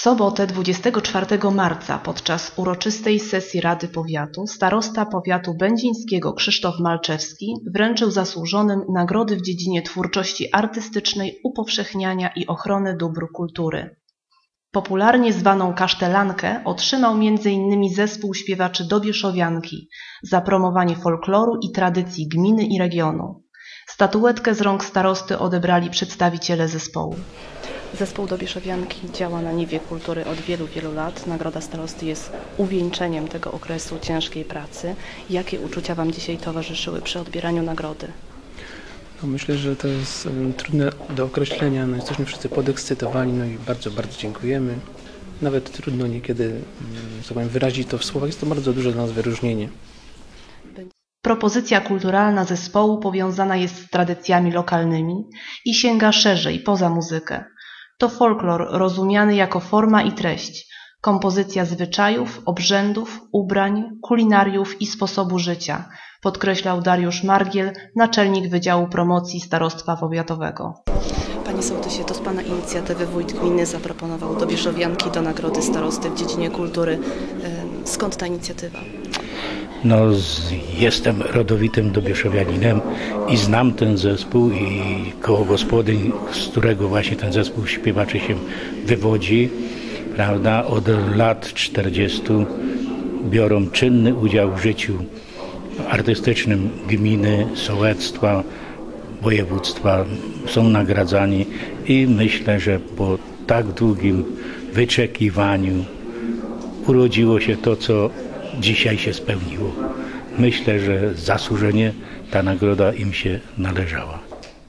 sobotę 24 marca podczas uroczystej sesji Rady Powiatu starosta powiatu będzińskiego Krzysztof Malczewski wręczył zasłużonym nagrody w dziedzinie twórczości artystycznej, upowszechniania i ochrony dóbr kultury. Popularnie zwaną kasztelankę otrzymał m.in. zespół śpiewaczy Dobieszowianki za promowanie folkloru i tradycji gminy i regionu. Statuetkę z rąk starosty odebrali przedstawiciele zespołu. Zespół Dobieszowianki działa na niwie kultury od wielu, wielu lat. Nagroda starosty jest uwieńczeniem tego okresu ciężkiej pracy. Jakie uczucia Wam dzisiaj towarzyszyły przy odbieraniu nagrody? No myślę, że to jest trudne do określenia. No jesteśmy wszyscy podekscytowani, no i bardzo, bardzo dziękujemy. Nawet trudno niekiedy wyrazić to w słowach. Jest to bardzo duże dla nas wyróżnienie. Propozycja kulturalna zespołu powiązana jest z tradycjami lokalnymi i sięga szerzej, poza muzykę. To folklor rozumiany jako forma i treść, kompozycja zwyczajów, obrzędów, ubrań, kulinariów i sposobu życia, podkreślał Dariusz Margiel, naczelnik Wydziału Promocji Starostwa Powiatowego. Panie sołtysie, to z Pana inicjatywy wójt gminy zaproponował Dobieszowianki do nagrody starosty w dziedzinie kultury. Skąd ta inicjatywa? No, jestem rodowitym Dobieszowianinem i znam ten zespół i koło gospodyń, z którego właśnie ten zespół śpiewaczy się wywodzi, prawda, od lat 40 biorą czynny udział w życiu artystycznym gminy, sołectwa, województwa, są nagradzani i myślę, że po tak długim wyczekiwaniu urodziło się to, co dzisiaj się spełniło. Myślę, że zasłużenie ta nagroda im się należała.